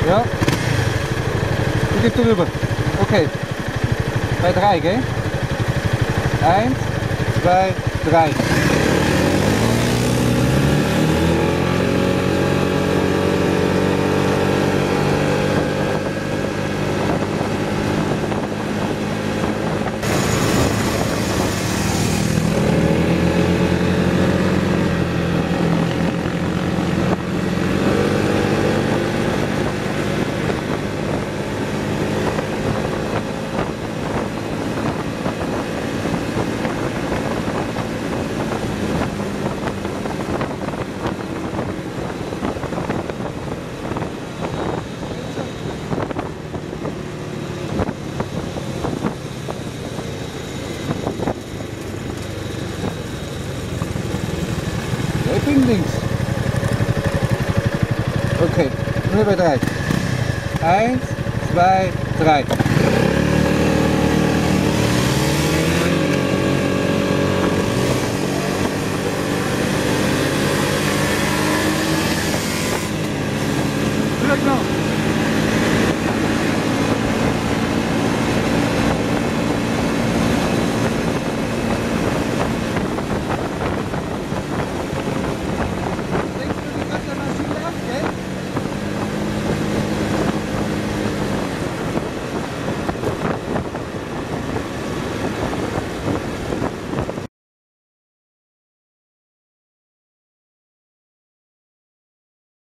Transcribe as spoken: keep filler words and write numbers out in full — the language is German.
Ja. Du gehst rüber. Okay. Bei drei, gell? Eins, zwei, drei. Ich bin links. Okay, nur bei drei. Eins, zwei, drei.